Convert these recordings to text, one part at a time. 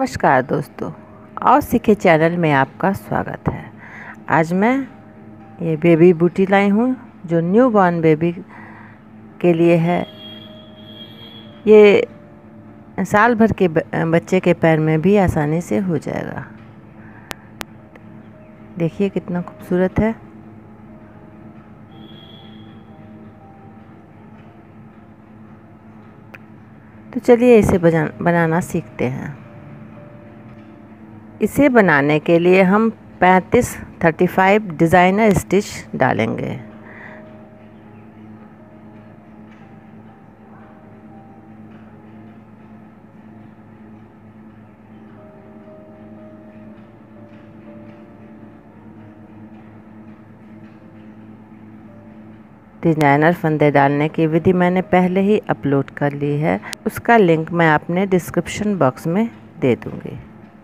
नमस्कार दोस्तों, और सीखे चैनल में आपका स्वागत है। आज मैं ये बेबी बूटी लाई हूँ जो न्यू बॉर्न बेबी के लिए है। ये साल भर के बच्चे के पैर में भी आसानी से हो जाएगा। देखिए कितना खूबसूरत है। तो चलिए इसे बनाना सीखते हैं। इसे बनाने के लिए हम 35 डिज़ाइनर स्टिच डालेंगे। डिज़ाइनर फंदे डालने की विधि मैंने पहले ही अपलोड कर ली है, उसका लिंक मैं अपने डिस्क्रिप्शन बॉक्स में दे दूँगी।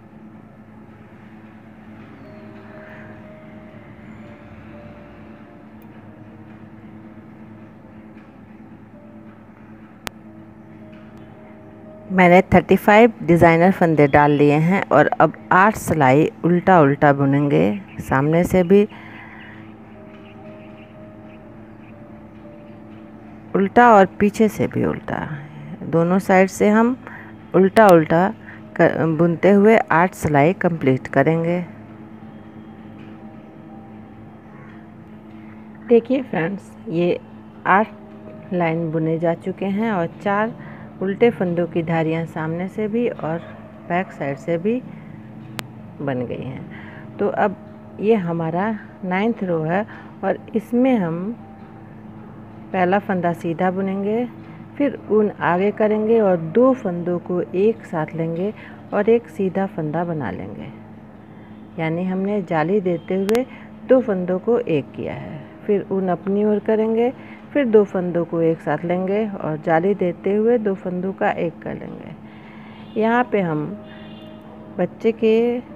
मैंने 35 डिज़ाइनर फंदे डाल लिए हैं और अब 8 सिलाई उल्टा उल्टा बुनेंगे। सामने से भी उल्टा और पीछे से भी उल्टा, दोनों साइड से हम उल्टा उल्टा बुनते हुए 8 सिलाई कंप्लीट करेंगे। देखिए फ्रेंड्स, ये 8 लाइन बुने जा चुके हैं और 4 उल्टे फंदों की धारियाँ सामने से भी और बैक साइड से भी बन गई हैं। तो अब ये हमारा 9th रो है और इसमें हम पहला फंदा सीधा बुनेंगे, फिर ऊन आगे करेंगे और 2 फंदों को एक साथ लेंगे और एक सीधा फंदा बना लेंगे। यानी हमने जाली देते हुए 2 फंदों को एक किया है। फिर ऊन अपनी ओर करेंगे, फिर 2 फंदों को एक साथ लेंगे और जाली देते हुए 2 फंदों का एक कर लेंगे। यहाँ पे हम बच्चे के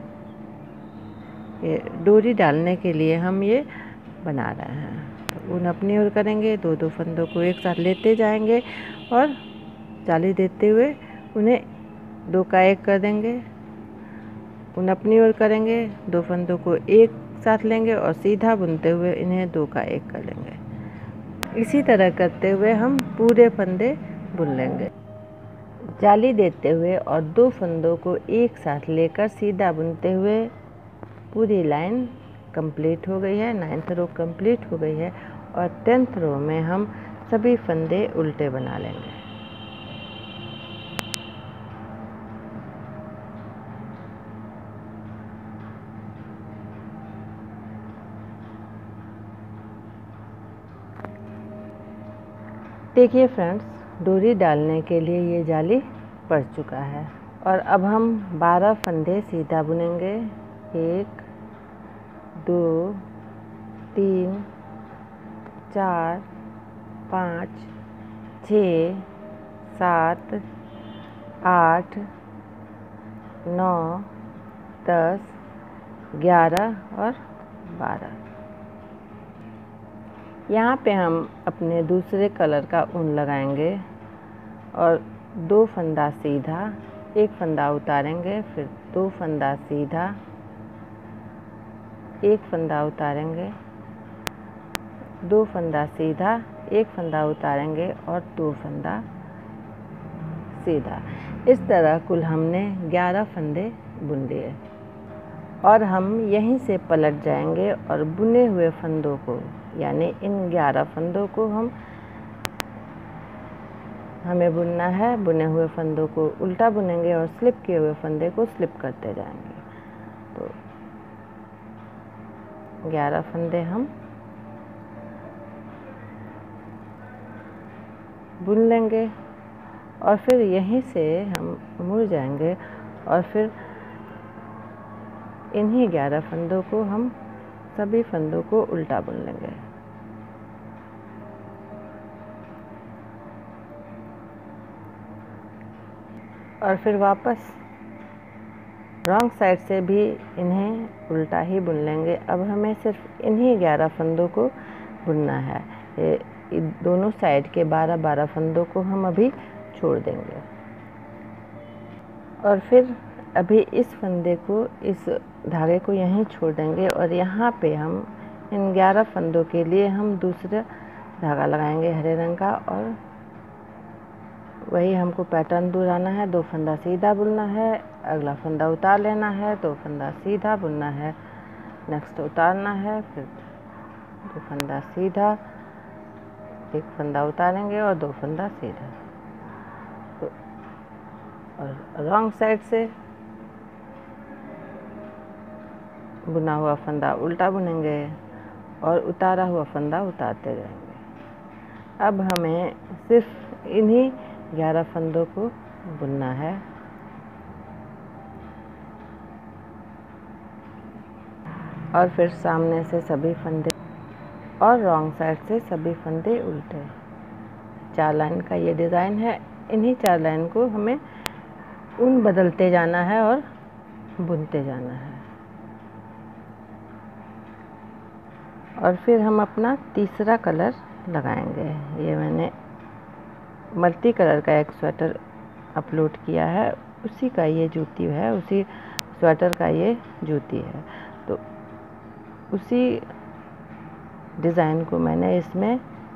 डोरी डालने के लिए हम ये बना रहे हैं। तो ऊन अपनी ओर करेंगे, 2 फंदों को एक साथ लेते जाएंगे और जाली देते हुए उन्हें 2 का एक कर देंगे। ऊन अपनी ओर करेंगे, 2 फंदों को एक साथ लेंगे और सीधा बुनते हुए इन्हें 2 का एक कर लेंगे। इसी तरह करते हुए हम पूरे फंदे बुन लेंगे। जाली देते हुए और 2 फंदों को एक साथ लेकर सीधा बुनते हुए पूरी लाइन कंप्लीट हो गई है। 9th रो कंप्लीट हो गई है और 10th रो में हम सभी फंदे उल्टे बना लेंगे। देखिए फ्रेंड्स, डोरी डालने के लिए ये जाली पड़ चुका है और अब हम 12 फंदे सीधा बुनेंगे। 1 2 3 4 5 6 7 8 9 10 11 और 12। यहाँ पे हम अपने दूसरे कलर का ऊन लगाएंगे और 2 फंदा सीधा, 1 फंदा उतारेंगे, फिर 2 फंदा सीधा, 1 फंदा उतारेंगे, 2 फंदा सीधा, 1 फंदा उतारेंगे और 2 फंदा सीधा। इस तरह कुल हमने 11 फंदे बुन लिए और हम यहीं से पलट जाएंगे और बुने हुए फंदों को, यानी इन 11 फंदों को हमें बुनना है। बुने हुए फंदों को उल्टा बुनेंगे और स्लिप किए हुए फंदे को स्लिप करते जाएंगे। तो 11 फंदे हम बुन लेंगे और फिर यहीं से हम मुड़ जाएंगे और फिर इन्हीं 11 फंदों को हम सभी फंदों को उल्टा बुन लेंगे। और फिर वापस रॉन्ग साइड से भी इन्हें उल्टा ही बुन लेंगे। अब हमें सिर्फ इन्हीं 11 फंदों को बुनना है। दोनों साइड के 12-12 फंदों को हम अभी छोड़ देंगे और फिर अभी इस फंदे को, इस धागे को यहीं छोड़ देंगे और यहाँ पे हम इन 11 फंदों के लिए हम दूसरा धागा लगाएंगे हरे रंग का, और वही हमको पैटर्न दोहराना है। 2 फंदा सीधा बुनना है, अगला फंदा उतार लेना है, 2 फंदा सीधा बुनना है, नेक्स्ट उतारना है, फिर 2 फंदा सीधा, 1 फंदा उतारेंगे और 2 फंदा सीधा। तो और रॉन्ग साइड से बुना हुआ फंदा उल्टा बुनेंगे और उतारा हुआ फंदा उतारते जाएंगे। अब हमें सिर्फ इन्हीं 11 फंदों को बुनना है। और फिर सामने से सभी फंदे और रॉन्ग साइड से सभी फंदे उल्टे। 4 लाइन का ये डिज़ाइन है। इन्हीं 4 लाइन को हमें ऊन बदलते जाना है और बुनते जाना है। और फिर हम अपना तीसरा कलर लगाएंगे। ये मैंने मल्टी कलर का एक स्वेटर अपलोड किया है, उसी का ये जूती है, उसी स्वेटर का ये जूती है। तो उसी डिज़ाइन को मैंने इसमें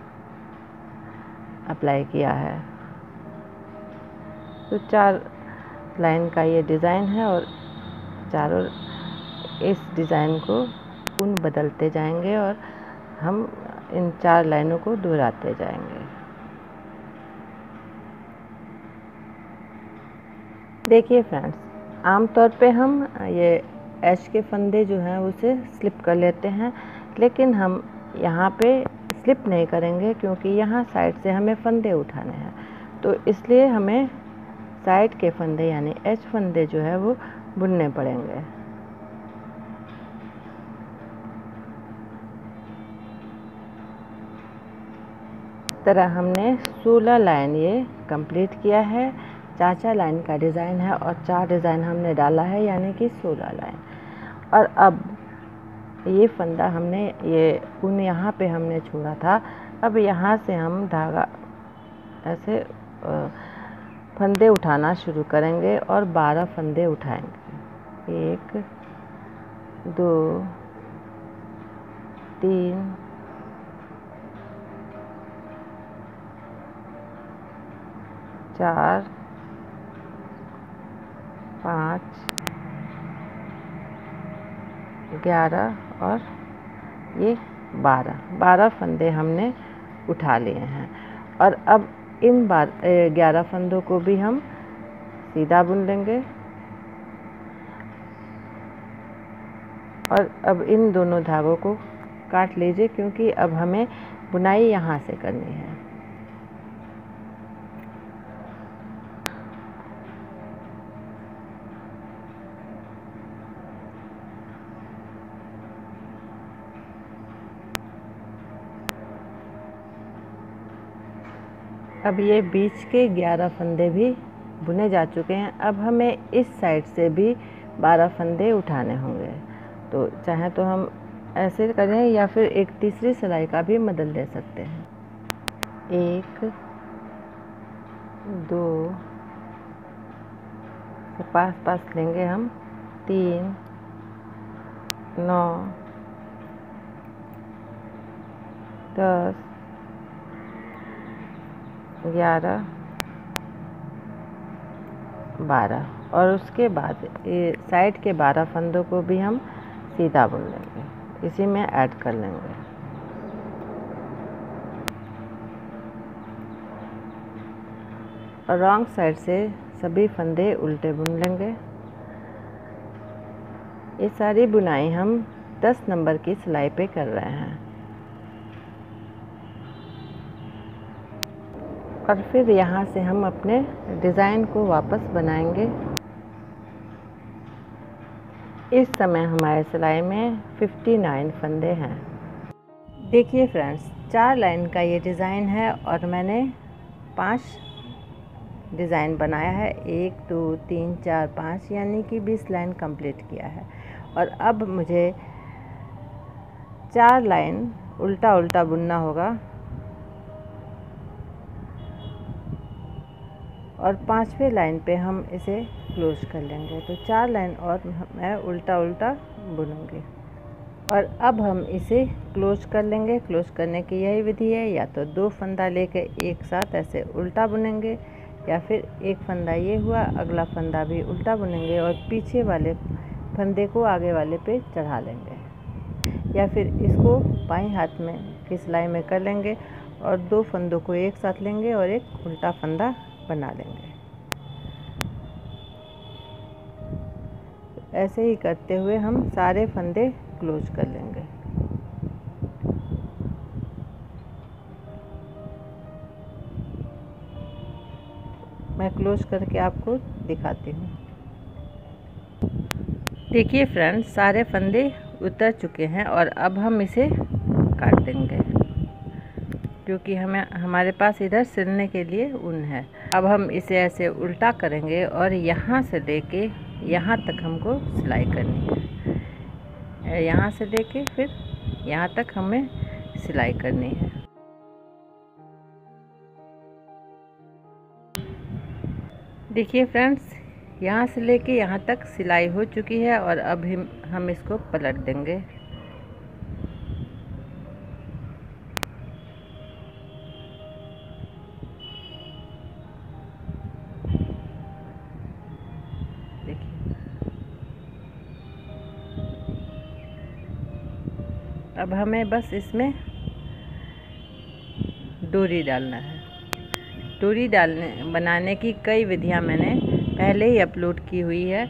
अप्लाई किया है। तो 4 लाइन का ये डिज़ाइन है और चारों इस डिज़ाइन को ऊन बदलते जाएंगे और हम इन 4 लाइनों को दोहराते जाएंगे। देखिए फ्रेंड्स, आमतौर पे हम ये एच के फंदे जो हैं उसे स्लिप कर लेते हैं, लेकिन हम यहाँ पे स्लिप नहीं करेंगे क्योंकि यहाँ साइड से हमें फंदे उठाने हैं। तो इसलिए हमें साइड के फंदे यानी एच फंदे जो है वो बुनने पड़ेंगे। इस तरह हमने 16 लाइन ये कंप्लीट किया है। 4 लाइन का डिज़ाइन है और 4 डिज़ाइन हमने डाला है, यानी कि 16 लाइन। और अब ये फंदा हमने, ये ऊन यहाँ पे हमने छोड़ा था, अब यहाँ से हम धागा ऐसे फंदे उठाना शुरू करेंगे और 12 फंदे उठाएंगे। 1 2 3 4 5 11 और ये 12 फंदे हमने उठा लिए हैं। और अब इन 11 फंदों को भी हम सीधा बुन लेंगे। और अब इन दोनों धागों को काट लीजिए क्योंकि अब हमें बुनाई यहाँ से करनी है। अब ये बीच के 11 फंदे भी बुने जा चुके हैं। अब हमें इस साइड से भी 12 फंदे उठाने होंगे। तो चाहे तो हम ऐसे करें या फिर एक तीसरी सिलाई का भी मदद ले सकते हैं। 1 2 पास लेंगे हम, 3 9 10 11 12 और उसके बाद ये साइड के 12 फंदों को भी हम सीधा बुन लेंगे, इसी में ऐड कर लेंगे। और रॉन्ग साइड से सभी फंदे उल्टे बुन लेंगे। ये सारी बुनाई हम 10 नंबर की सिलाई पे कर रहे हैं। और फिर यहाँ से हम अपने डिज़ाइन को वापस बनाएंगे। इस समय हमारे सिलाई में 59 फंदे हैं। देखिए फ्रेंड्स, 4 लाइन का ये डिज़ाइन है और मैंने 5 डिज़ाइन बनाया है। 1 2 3 4 5 यानी कि 20 लाइन कंप्लीट किया है। और अब मुझे 4 लाइन उल्टा उल्टा बुनना होगा और 5वें लाइन पे हम इसे क्लोज कर लेंगे। तो 4 लाइन और मैं उल्टा उल्टा बुनूंगी और अब हम इसे क्लोज कर लेंगे। क्लोज करने की यही विधि है, या तो 2 फंदा लेके एक साथ ऐसे उल्टा बुनेंगे, या फिर एक फंदा ये हुआ, अगला फंदा भी उल्टा बुनेंगे और पीछे वाले फंदे को आगे वाले पे चढ़ा लेंगे, या फिर इसको बाएं हाथ में की सिलाई में कर लेंगे और 2 फंदों को एक साथ लेंगे और एक उल्टा फंदा बना लेंगे। ऐसे ही करते हुए हम सारे फंदे क्लोज कर लेंगे। मैं क्लोज करके आपको दिखाती हूँ। देखिए फ्रेंड्स, सारे फंदे उतर चुके हैं और अब हम इसे काट देंगे, क्योंकि हमारे पास इधर सिलने के लिए ऊन है। अब हम इसे ऐसे उल्टा करेंगे और यहाँ से लेके यहाँ तक हमको सिलाई करनी है। यहाँ से लेके फिर यहाँ तक हमें सिलाई करनी है। देखिए फ्रेंड्स, यहाँ से लेके यहाँ तक सिलाई हो चुकी है और अब हम इसको पलट देंगे। अब हमें बस इसमें डोरी डालना है। डोरी बनाने की कई विधियां मैंने पहले ही अपलोड की हुई है।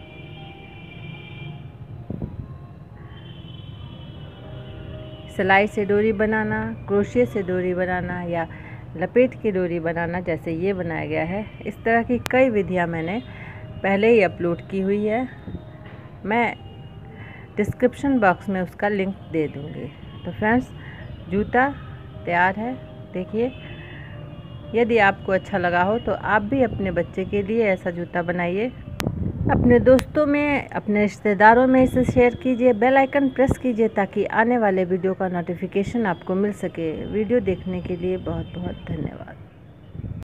सिलाई से डोरी बनाना, क्रोशे से डोरी बनाना या लपेट की डोरी बनाना, जैसे ये बनाया गया है, इस तरह की कई विधियां मैंने पहले ही अपलोड की हुई है। मैं डिस्क्रिप्शन बॉक्स में उसका लिंक दे दूँगी। तो फ्रेंड्स, जूता तैयार है। देखिए, यदि आपको अच्छा लगा हो तो आप भी अपने बच्चे के लिए ऐसा जूता बनाइए। अपने दोस्तों में, अपने रिश्तेदारों में इसे शेयर कीजिए। बेल आइकन प्रेस कीजिए ताकि आने वाले वीडियो का नोटिफिकेशन आपको मिल सके। वीडियो देखने के लिए बहुत बहुत धन्यवाद।